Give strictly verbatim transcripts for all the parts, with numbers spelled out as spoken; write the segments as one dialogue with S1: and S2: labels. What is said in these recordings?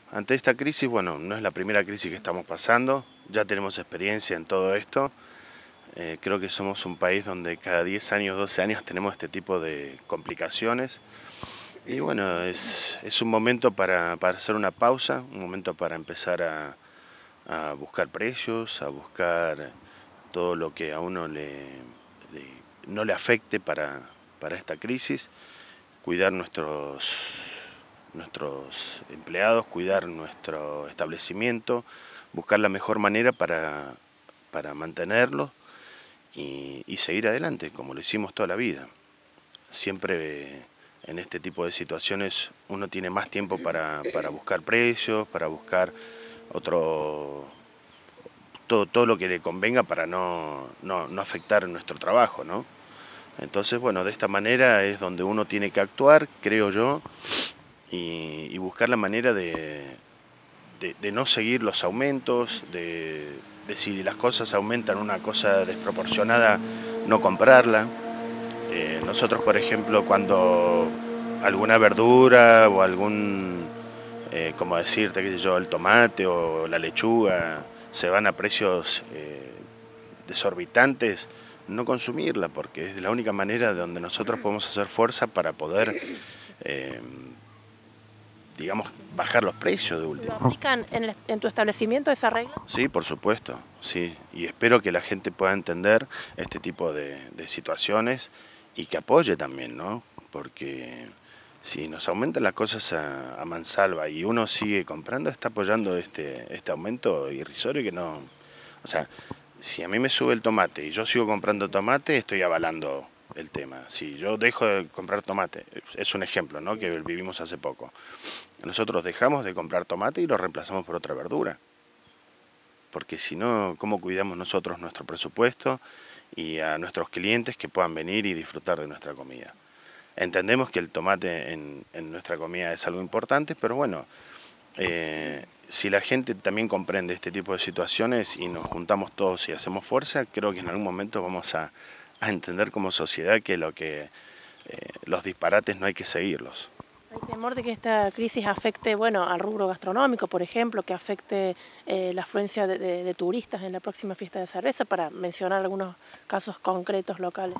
S1: Ante esta crisis, bueno, no es la primera crisis que estamos pasando, ya tenemos experiencia en todo esto. Eh, creo que somos un país donde cada diez años, doce años tenemos este tipo de complicaciones. Y bueno, es, es un momento para, para hacer una pausa, un momento para empezar a, a buscar precios, a buscar todo lo que a uno le, le- no le afecte para, para esta crisis, cuidar nuestros, nuestros empleados, cuidar nuestro establecimiento, buscar la mejor manera para, para mantenerlo y, y seguir adelante, como lo hicimos toda la vida. Siempre en este tipo de situaciones uno tiene más tiempo para, para buscar precios, para buscar otro, todo, todo lo que le convenga para no, no, no afectar nuestro trabajo, ¿no? Entonces, bueno, de esta manera es donde uno tiene que actuar, creo yo, y, y buscar la manera de, de, de no seguir los aumentos, de, de si las cosas aumentan una cosa desproporcionada, no comprarla. Eh, nosotros, por ejemplo, cuando alguna verdura o algún, eh, como decirte, qué sé yo, el tomate o la lechuga se van a precios eh, desorbitantes, no consumirla, porque es la única manera de donde nosotros podemos hacer fuerza para poder, eh, digamos, bajar los precios de
S2: ¿Lo
S1: última.
S2: aplican en, el- en tu establecimiento esa regla?
S1: Sí, por supuesto, sí, y espero que la gente pueda entender este tipo de, de situaciones y que apoye también, ¿no? Porque si nos aumentan las cosas a, a mansalva y uno sigue comprando, está apoyando este, este aumento irrisorio que no... O sea, si a mí me sube el tomate y yo sigo comprando tomate, estoy avalando el tema. Si yo dejo de comprar tomate, es un ejemplo, ¿no? Que vivimos hace poco. Nosotros dejamos de comprar tomate y lo reemplazamos por otra verdura, porque si no, ¿cómo cuidamos nosotros nuestro presupuesto y a nuestros clientes que puedan venir y disfrutar de nuestra comida? Entendemos que el tomate en, en nuestra comida es algo importante, pero bueno, eh, si la gente también comprende este tipo de situaciones y nos juntamos todos y hacemos fuerza, creo que en algún momento vamos a, a entender como sociedad que, lo que eh, los disparates no hay que seguirlos.
S2: ¿Hay temor de que esta crisis afecte, bueno, al rubro gastronómico, por ejemplo, que afecte eh, la afluencia de, de- de turistas en la próxima fiesta de cerveza, para mencionar algunos casos concretos locales?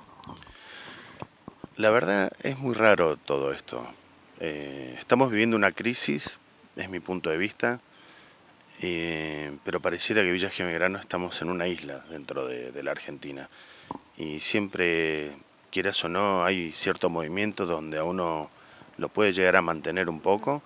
S1: La verdad es muy raro todo esto. Eh, estamos viviendo una crisis, es mi punto de vista, eh, pero pareciera que Villa Gimegrano estamos en una isla dentro de, de la Argentina. Y siempre, quieras o no, hay cierto movimiento donde a uno lo puede llegar a mantener un poco.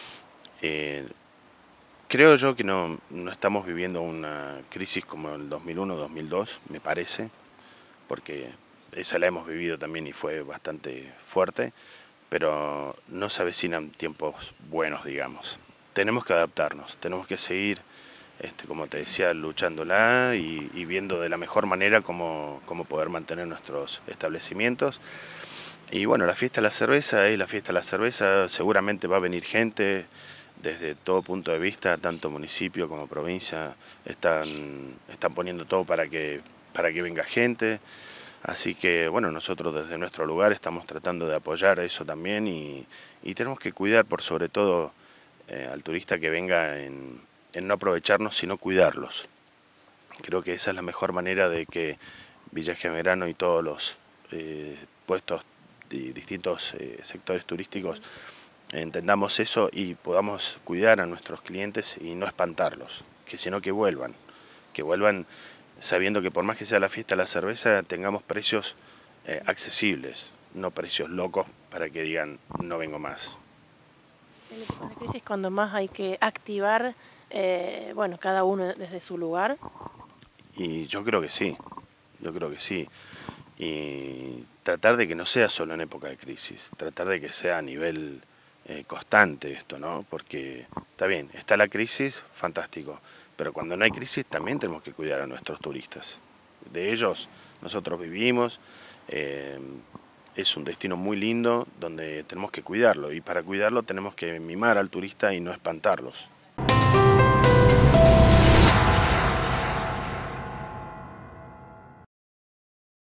S1: Eh, creo yo que no, no estamos viviendo una crisis como el dos mil uno dos mil dos, me parece, porque esa la hemos vivido también y fue bastante fuerte, pero no se avecinan tiempos buenos, digamos. Tenemos que adaptarnos, tenemos que seguir, este, como te decía, luchándola y, y viendo de la mejor manera cómo, cómo poder mantener nuestros establecimientos. Y bueno, la fiesta de la cerveza es la fiesta de la cerveza, seguramente va a venir gente desde todo punto de vista, tanto municipio como provincia, están, están poniendo todo para que, para que venga gente. Así que bueno, nosotros desde nuestro lugar estamos tratando de apoyar eso también y, y tenemos que cuidar por sobre todo eh, al turista que venga en, en no aprovecharnos, sino cuidarlos. Creo que esa es la mejor manera de que Villa Gesell y todos los eh, puestos de distintos eh, sectores turísticos entendamos eso y podamos cuidar a nuestros clientes y no espantarlos, que sino que vuelvan, que vuelvan sabiendo que por más que sea la fiesta de la cerveza tengamos precios eh, accesibles, no precios locos para que digan no vengo más.
S2: En épocas de crisis, cuando más hay que activar, eh, bueno, cada uno desde su lugar.
S1: Y yo creo que sí, yo creo que sí. Y tratar de que no sea solo en época de crisis, tratar de que sea a nivel eh, constante esto, ¿no? Porque está bien, está la crisis, fantástico, pero cuando no hay crisis también tenemos que cuidar a nuestros turistas. De ellos nosotros vivimos, eh, es un destino muy lindo donde tenemos que cuidarlo y para cuidarlo tenemos que mimar al turista y no espantarlos.